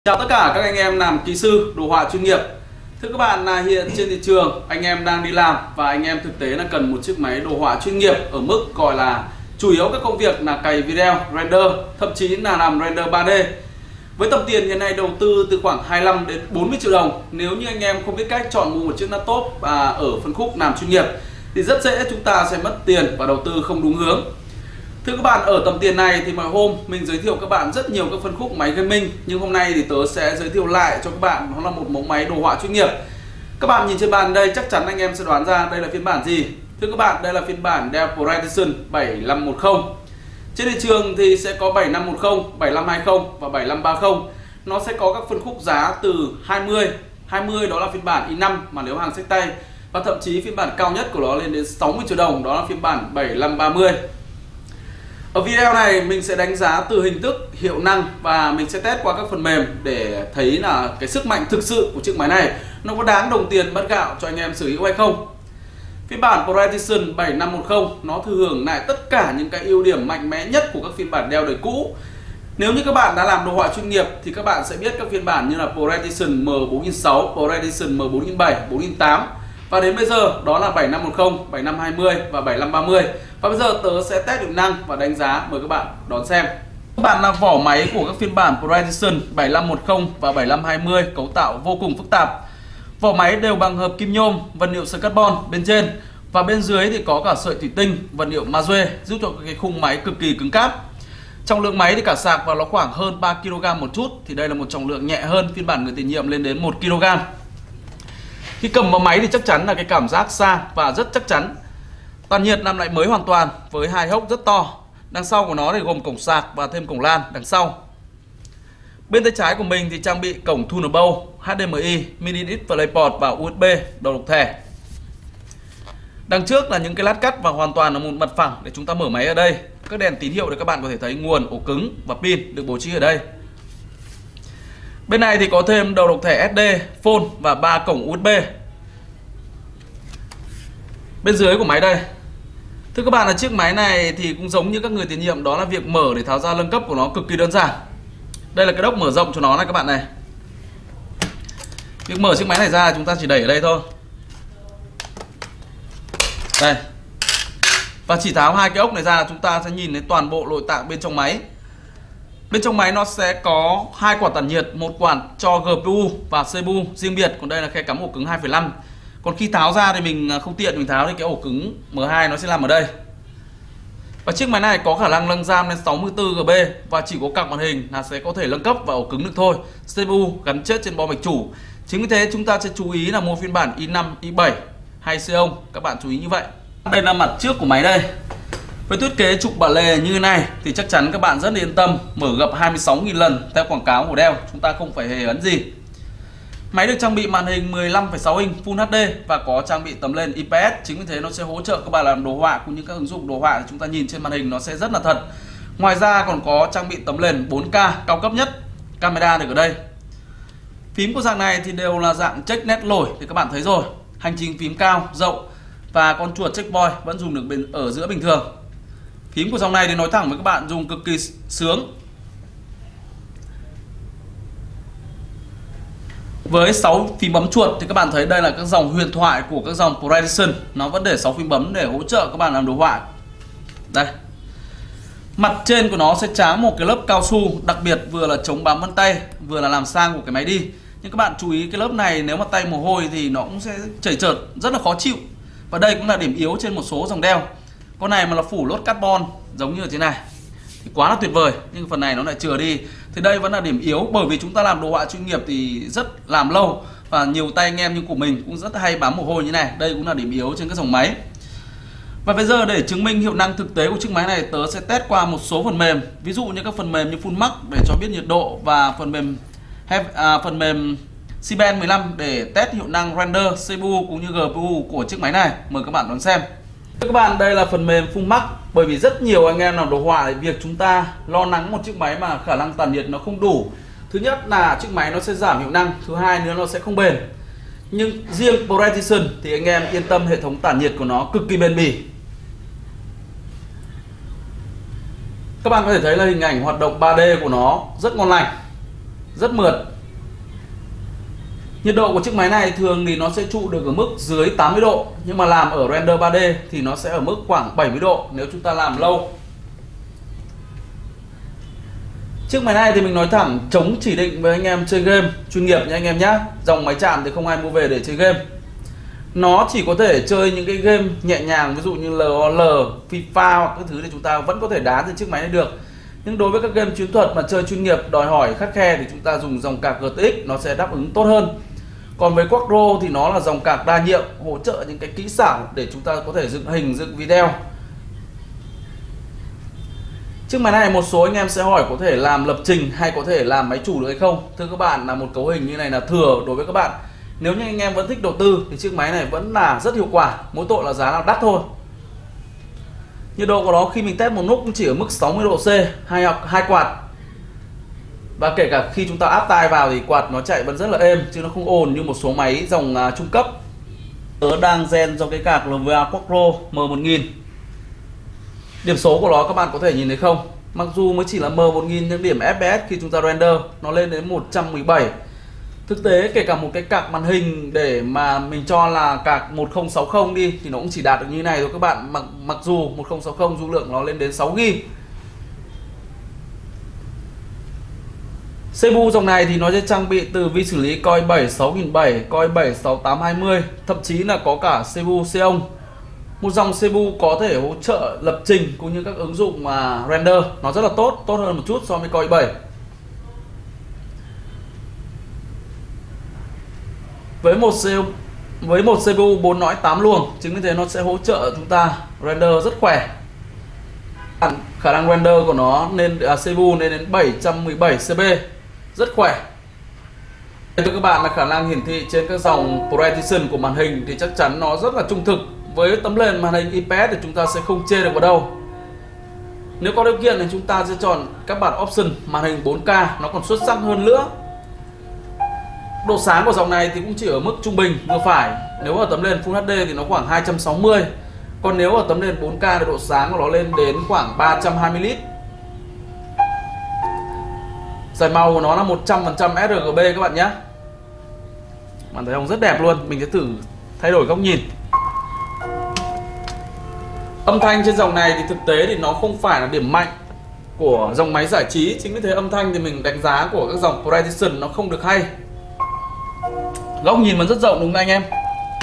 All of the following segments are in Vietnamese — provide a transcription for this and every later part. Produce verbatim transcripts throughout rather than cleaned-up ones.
Chào tất cả các anh em làm kỹ sư đồ họa chuyên nghiệp. Thưa các bạn, là hiện trên thị trường anh em đang đi làm và anh em thực tế là cần một chiếc máy đồ họa chuyên nghiệp ở mức gọi là chủ yếu các công việc là cày video, render, thậm chí là làm render ba D. Với tầm tiền hiện nay đầu tư từ khoảng hai mươi lăm đến bốn mươi triệu đồng, nếu như anh em không biết cách chọn mua một chiếc laptop à, ở phân khúc làm chuyên nghiệp thì rất dễ chúng ta sẽ mất tiền và đầu tư không đúng hướng. Thưa các bạn, ở tầm tiền này thì mọi hôm mình giới thiệu các bạn rất nhiều các phân khúc máy gaming, nhưng hôm nay thì tớ sẽ giới thiệu lại cho các bạn nó là một mẫu máy đồ họa chuyên nghiệp. Các bạn nhìn trên bàn đây chắc chắn anh em sẽ đoán ra đây là phiên bản gì. Thưa các bạn, đây là phiên bản Dell Precision bảy năm một không. Trên thị trường thì sẽ có bảy năm một không, bảy năm hai không và bảy năm ba không. Nó sẽ có các phân khúc giá từ hai mươi, hai mươi đó là phiên bản i năm mà nếu hàng xách tay, và thậm chí phiên bản cao nhất của nó lên đến sáu mươi triệu đồng, đó là phiên bản bảy năm ba mươi. Ở video này mình sẽ đánh giá từ hình thức, hiệu năng và mình sẽ test qua các phần mềm để thấy là cái sức mạnh thực sự của chiếc máy này nó có đáng đồng tiền mất gạo cho anh em sở hữu hay không. Phiên bản Precision bảy năm một không nó thừa hưởng lại tất cả những cái ưu điểm mạnh mẽ nhất của các phiên bản Dell đời cũ. Nếu như các bạn đã làm đồ họa chuyên nghiệp thì các bạn sẽ biết các phiên bản như là Precision M bốn nghìn sáu trăm, Precision M bốn nghìn bảy trăm, bốn nghìn tám trăm. Và đến bây giờ đó là bảy năm một không, bảy năm hai mươi và bảy năm ba mươi. Và bây giờ tớ sẽ test hiệu năng và đánh giá, mời các bạn đón xem. Các bạn là vỏ máy của các phiên bản Precision bảy năm một không và bảy năm hai mươi cấu tạo vô cùng phức tạp. Vỏ máy đều bằng hợp kim nhôm, vật liệu sợi carbon bên trên, và bên dưới thì có cả sợi thủy tinh, vật liệu magie giúp cho cái khung máy cực kỳ cứng cáp. Trọng lượng máy thì cả sạc vào nó khoảng hơn ba ki lô gam một chút, thì đây là một trọng lượng nhẹ hơn phiên bản người tiền nhiệm lên đến một ki lô gam. Khi cầm vào máy thì chắc chắn là cái cảm giác xa và rất chắc chắn. Tản nhiệt làm lại mới hoàn toàn với hai hốc rất to. Đằng sau của nó thì gồm cổng sạc và thêm cổng LAN đằng sau. Bên tay trái của mình thì trang bị cổng Thunderbolt, hát đê em i, mini DisplayPort và u ét bê đầu độc thẻ. Đằng trước là những cái lát cắt và hoàn toàn là một mặt phẳng để chúng ta mở máy ở đây. Các đèn tín hiệu để các bạn có thể thấy nguồn, ổ cứng và pin được bố trí ở đây. Bên này thì có thêm đầu độc thẻ ét đê, phone và ba cổng u ét bê. Bên dưới của máy đây. Thưa các bạn, là chiếc máy này thì cũng giống như các người tiền nhiệm, đó là việc mở để tháo ra nâng cấp của nó cực kỳ đơn giản. Đây là cái đốc mở rộng cho nó này các bạn này. Việc mở chiếc máy này ra chúng ta chỉ đẩy ở đây thôi. Đây. Và chỉ tháo hai cái ốc này ra chúng ta sẽ nhìn thấy toàn bộ nội tạng bên trong máy. Bên trong máy nó sẽ có hai quả tản nhiệt, một quả cho giê pê u và xê pê u riêng biệt, còn đây là khe cắm ổ cứng hai phẩy năm. Còn khi tháo ra thì mình không tiện mình tháo thì cái ổ cứng M hai nó sẽ nằm ở đây. Và chiếc máy này có khả năng nâng RAM lên sáu mươi tư gi ga bai và chỉ có cặp màn hình là sẽ có thể nâng cấp vào ổ cứng được thôi. xê pê u gắn chết trên bo mạch chủ. Chính vì thế chúng ta sẽ chú ý là mua phiên bản i năm, i bảy hay Xeon, các bạn chú ý như vậy. Đây là mặt trước của máy đây. Với thiết kế trục bả lề như thế này thì chắc chắn các bạn rất yên tâm, mở gập hai mươi sáu nghìn lần theo quảng cáo của Dell, chúng ta không phải hề ấn gì. Máy được trang bị màn hình mười lăm phẩy sáu inch Full hát đê và có trang bị tấm lên i pê ét, chính vì thế nó sẽ hỗ trợ các bạn làm đồ họa cũng như các ứng dụng đồ họa thì chúng ta nhìn trên màn hình nó sẽ rất là thật. Ngoài ra còn có trang bị tấm lên bốn K cao cấp nhất, camera được ở đây. Phím của dạng này thì đều là dạng check nét lồi thì các bạn thấy rồi, hành trình phím cao, rộng và con chuột checkpoint vẫn dùng được bên ở giữa bình thường. Phím của dòng này thì nói thẳng với các bạn dùng cực kỳ sướng. Với sáu phím bấm chuột thì các bạn thấy đây là các dòng huyền thoại của các dòng Precision, nó vẫn để sáu phím bấm để hỗ trợ các bạn làm đồ họa. Đây. Mặt trên của nó sẽ tráng một cái lớp cao su đặc biệt, vừa là chống bám vân tay, vừa là làm sang của cái máy đi. Nhưng các bạn chú ý cái lớp này nếu mà tay mồ hôi thì nó cũng sẽ chảy chợt, rất là khó chịu. Và đây cũng là điểm yếu trên một số dòng Dell. Con này mà là phủ lót carbon giống như thế này thì quá là tuyệt vời, nhưng phần này nó lại chừa đi. Thì đây vẫn là điểm yếu, bởi vì chúng ta làm đồ họa chuyên nghiệp thì rất làm lâu và nhiều tay anh em như của mình cũng rất hay bám mồ hôi như này. Đây cũng là điểm yếu trên các dòng máy. Và bây giờ để chứng minh hiệu năng thực tế của chiếc máy này, tớ sẽ test qua một số phần mềm, ví dụ như các phần mềm như Fullmax để cho biết nhiệt độ và phần mềm à, phần mềm Ciben mười lăm để test hiệu năng render, xê pê u cũng như giê pê u của chiếc máy này. Mời các bạn đón xem. Các bạn, đây là phần mềm Fullmax. Bởi vì rất nhiều anh em làm đồ họa thì việc chúng ta lo lắng một chiếc máy mà khả năng tản nhiệt nó không đủ. Thứ nhất là chiếc máy nó sẽ giảm hiệu năng, thứ hai nữa nó sẽ không bền. Nhưng riêng Precision thì anh em yên tâm, hệ thống tản nhiệt của nó cực kỳ bền bỉ. Các bạn có thể thấy là hình ảnh hoạt động ba D của nó rất ngon lành, rất mượt. Nhiệt độ của chiếc máy này thường thì nó sẽ trụ được ở mức dưới tám mươi độ, nhưng mà làm ở render ba D thì nó sẽ ở mức khoảng bảy mươi độ nếu chúng ta làm lâu. Chiếc máy này thì mình nói thẳng chống chỉ định với anh em chơi game chuyên nghiệp nha anh em nhé. Dòng máy chạm thì không ai mua về để chơi game. Nó chỉ có thể chơi những cái game nhẹ nhàng, ví dụ như L O L, FIFA hoặc các thứ thì chúng ta vẫn có thể đá trên chiếc máy này được. Nhưng đối với các game chiến thuật mà chơi chuyên nghiệp đòi hỏi khắt khe thì chúng ta dùng dòng card G T X nó sẽ đáp ứng tốt hơn. Còn với Quadro thì nó là dòng card đa nhiệm, hỗ trợ những cái kỹ xảo để chúng ta có thể dựng hình, dựng video. Chiếc máy này một số anh em sẽ hỏi có thể làm lập trình hay có thể làm máy chủ được hay không. Thưa các bạn, là một cấu hình như này là thừa đối với các bạn. Nếu như anh em vẫn thích đầu tư thì chiếc máy này vẫn là rất hiệu quả, mỗi tội là giá là đắt thôi. Nhiệt độ của nó khi mình test một lúc cũng chỉ ở mức sáu mươi độ C, hai hai quạt. Và kể cả khi chúng ta áp tai vào thì quạt nó chạy vẫn rất là êm, chứ nó không ồn như một số máy dòng uh, trung cấp. Tớ đang gen trong cái card L V A Quadro M một nghìn. Điểm số của nó các bạn có thể nhìn thấy không? Mặc dù mới chỉ là M một nghìn nhưng điểm F P S khi chúng ta render nó lên đến một trăm mười bảy. Thực tế kể cả một cái card màn hình để mà mình cho là card một không sáu không đi thì nó cũng chỉ đạt được như này thôi các bạn. Mặc, mặc dù một không sáu không dung lượng nó lên đến sáu gi ga bai. xê pê u dòng này thì nó sẽ trang bị từ vi xử lý Core i bảy sáu nghìn bảy trăm, Core i bảy sáu tám hai mươi, thậm chí là có cả xê pê u Xeon. Một dòng xê pê u có thể hỗ trợ lập trình cũng như các ứng dụng mà render nó rất là tốt, tốt hơn một chút so với Core i bảy. Với một C, với một xê pê u bốn nõi tám luồng, chính vì thế nó sẽ hỗ trợ chúng ta render rất khỏe. Khả năng render của nó nên à, xê pê u lên đến bảy trăm mười bảy C P, rất khỏe. Thưa các bạn, là khả năng hiển thị trên các dòng Precision của màn hình thì chắc chắn nó rất là trung thực. Với tấm nền màn hình I P S thì chúng ta sẽ không chê được vào đâu. Nếu có điều kiện thì chúng ta sẽ chọn các bản option màn hình bốn K nó còn xuất sắc hơn nữa. Độ sáng của dòng này thì cũng chỉ ở mức trung bình vừa phải. Nếu ở tấm nền Full H D thì nó khoảng hai trăm sáu mươi. Còn nếu ở tấm nền bốn K thì độ sáng của nó lên đến khoảng ba trăm hai mươi nit. Giải màu của nó là một trăm phần trăm S R G B các bạn nhé. Bạn thấy không, rất đẹp luôn. Mình sẽ thử thay đổi góc nhìn. Âm thanh trên dòng này thì thực tế thì nó không phải là điểm mạnh của dòng máy giải trí. Chính vì thế âm thanh thì mình đánh giá của các dòng Precision nó không được hay. Góc nhìn vẫn rất rộng đúng không anh em?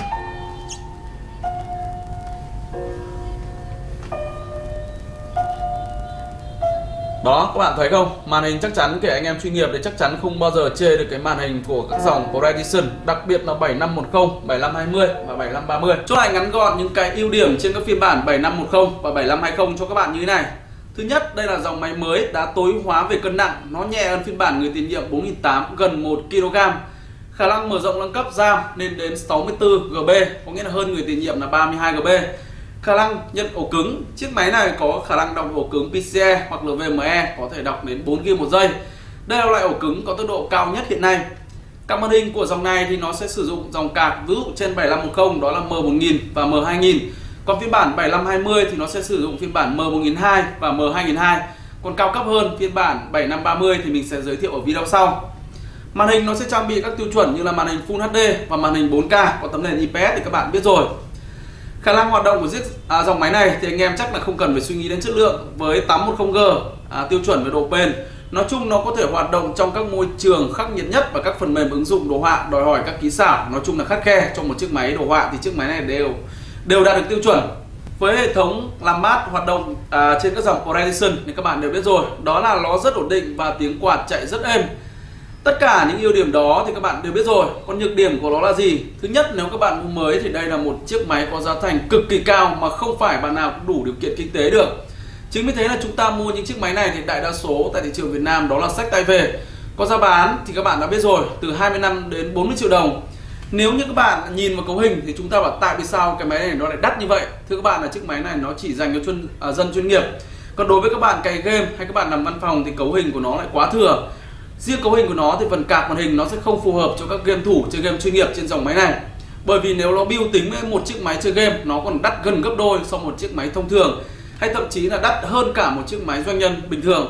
Đó, các bạn thấy không? Màn hình chắc chắn kể anh em chuyên nghiệp thì chắc chắn không bao giờ chê được cái màn hình của các dòng Precision, đặc biệt là bảy năm một không, bảy năm hai mươi và bảy năm ba mươi. Chốt lại ngắn gọn những cái ưu điểm trên các phiên bản bảy năm một không và bảy năm hai không cho các bạn như thế này. Thứ nhất, đây là dòng máy mới đã tối ưu hóa về cân nặng, nó nhẹ hơn phiên bản người tiền nhiệm bốn nghìn tám trăm, gần một ki lô gam. Khả năng mở rộng nâng cấp RAM lên đến sáu mươi tư gi ga bai, có nghĩa là hơn người tiền nhiệm là ba mươi hai gi ga bai. Khả năng nhận ổ cứng, chiếc máy này có khả năng đọc ổ cứng P C I E hoặc là N V M E, có thể đọc đến bốn gi ga bai một giây. Đây là loại ổ cứng có tốc độ cao nhất hiện nay. Các màn hình của dòng này thì nó sẽ sử dụng dòng card ví dụ trên bảy năm một không đó là M một nghìn và M hai nghìn. Còn phiên bản bảy năm hai mươi thì nó sẽ sử dụng phiên bản M một nghìn hai trăm và M hai nghìn hai trăm. Còn cao cấp hơn phiên bản bảy năm ba mươi thì mình sẽ giới thiệu ở video sau. Màn hình nó sẽ trang bị các tiêu chuẩn như là màn hình Full H D và màn hình bốn K, có tấm nền I P S thì các bạn biết rồi. Khả năng hoạt động của chiếc à, dòng máy này thì anh em chắc là không cần phải suy nghĩ đến chất lượng. Với tám trăm mười G à, tiêu chuẩn về độ bền, nói chung nó có thể hoạt động trong các môi trường khắc nghiệt nhất và các phần mềm ứng dụng đồ họa đòi hỏi các kỹ xảo, nói chung là khắt khe. Trong một chiếc máy đồ họa thì chiếc máy này đều đều đạt được tiêu chuẩn. Với hệ thống làm mát hoạt động à, trên các dòng Precision thì các bạn đều biết rồi, đó là nó rất ổn định và tiếng quạt chạy rất êm. Tất cả những ưu điểm đó thì các bạn đều biết rồi. Còn nhược điểm của nó là gì? Thứ nhất, nếu các bạn mua mới thì đây là một chiếc máy có giá thành cực kỳ cao mà không phải bạn nào cũng đủ điều kiện kinh tế được. Chính vì thế là chúng ta mua những chiếc máy này thì đại đa số tại thị trường Việt Nam đó là xách tay về. Có giá bán thì các bạn đã biết rồi, từ hai mươi lăm đến bốn mươi triệu đồng. Nếu như các bạn nhìn vào cấu hình thì chúng ta bảo tại vì sao cái máy này nó lại đắt như vậy? Thưa các bạn, là chiếc máy này nó chỉ dành cho chuyên, à, dân chuyên nghiệp. Còn đối với các bạn cày game hay các bạn làm văn phòng thì cấu hình của nó lại quá thừa. Riêng cấu hình của nó thì phần card màn hình nó sẽ không phù hợp cho các game thủ chơi game chuyên nghiệp trên dòng máy này. Bởi vì nếu nó build tính với một chiếc máy chơi game nó còn đắt gần gấp đôi so với một chiếc máy thông thường, hay thậm chí là đắt hơn cả một chiếc máy doanh nhân bình thường. Chính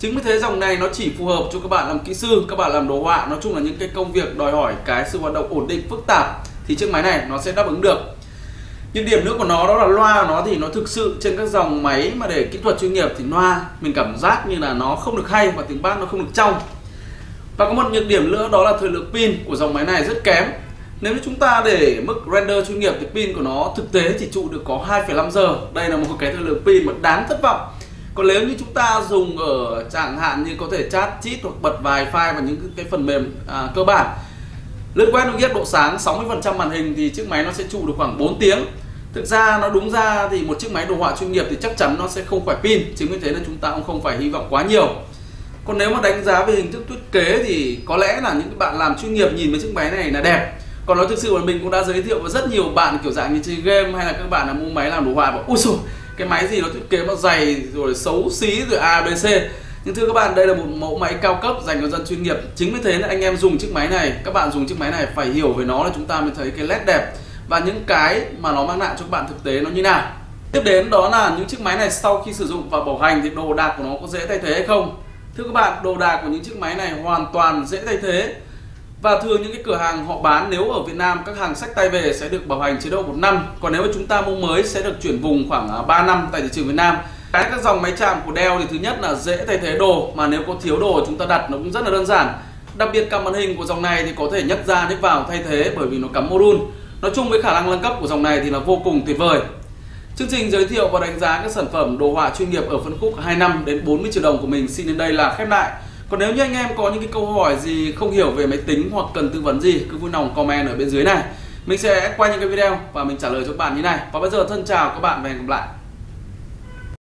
Chính vì thế dòng này nó chỉ phù hợp cho các bạn làm kỹ sư, các bạn làm đồ họa, nói chung là những cái công việc đòi hỏi cái sự hoạt động ổn định phức tạp thì chiếc máy này nó sẽ đáp ứng được. Những điểm nữa của nó đó là loa của nó thì nó thực sự trên các dòng máy mà để kỹ thuật chuyên nghiệp thì loa mình cảm giác như là nó không được hay và tiếng bass nó không được trong. Và có một nhược điểm nữa đó là thời lượng pin của dòng máy này rất kém. Nếu như chúng ta để mức render chuyên nghiệp thì pin của nó thực tế chỉ trụ được có hai phẩy năm giờ. Đây là một cái thời lượng pin mà đáng thất vọng. Còn nếu như chúng ta dùng ở chẳng hạn như có thể chat chít hoặc bật vài file vào những cái phần mềm à, cơ bản, lướt web nó độ sáng sáu mươi phần trăm màn hình thì chiếc máy nó sẽ trụ được khoảng bốn tiếng. Thực ra nó đúng ra thì một chiếc máy đồ họa chuyên nghiệp thì chắc chắn nó sẽ không phải pin, chính vì thế là chúng ta cũng không phải hy vọng quá nhiều. Còn nếu mà đánh giá về hình thức thiết kế thì có lẽ là những bạn làm chuyên nghiệp nhìn với chiếc máy này là đẹp. Còn nói thực sự là mình cũng đã giới thiệu với rất nhiều bạn kiểu dạng như chơi game hay là các bạn là mua máy làm đồ họa bảo ui dồi, cái máy gì nó thiết kế nó dày rồi xấu xí rồi a bê xê. Nhưng thưa các bạn, đây là một mẫu máy cao cấp dành cho dân chuyên nghiệp. Chính vì thế là anh em dùng chiếc máy này, các bạn dùng chiếc máy này phải hiểu về nó là chúng ta mới thấy cái led đẹp và những cái mà nó mang lại cho các bạn thực tế nó như nào. Tiếp đến đó là những chiếc máy này sau khi sử dụng và bảo hành thì đồ đạc của nó có dễ thay thế hay không? Thưa các bạn, đồ đạc của những chiếc máy này hoàn toàn dễ thay thế. Và thường những cái cửa hàng họ bán nếu ở Việt Nam các hàng xách tay về sẽ được bảo hành chế độ một năm. Còn nếu mà chúng ta mua mới sẽ được chuyển vùng khoảng ba năm tại thị trường Việt Nam. Cái các dòng máy chạm của Dell thì thứ nhất là dễ thay thế đồ, mà nếu có thiếu đồ chúng ta đặt nó cũng rất là đơn giản. Đặc biệt cặp màn hình của dòng này thì có thể nhấc ra nhấc vào thay thế bởi vì nó cắm module. Nói chung với khả năng nâng cấp của dòng này thì là vô cùng tuyệt vời. Chương trình giới thiệu và đánh giá các sản phẩm đồ họa chuyên nghiệp ở phân khúc hai mươi lăm đến bốn mươi triệu đồng của mình xin đến đây là khép lại. Còn nếu như anh em có những cái câu hỏi gì không hiểu về máy tính hoặc cần tư vấn gì, cứ vui lòng comment ở bên dưới này. Mình sẽ quay những cái video và mình trả lời cho các bạn như này. Và bây giờ thân chào các bạn và hẹn gặp lại.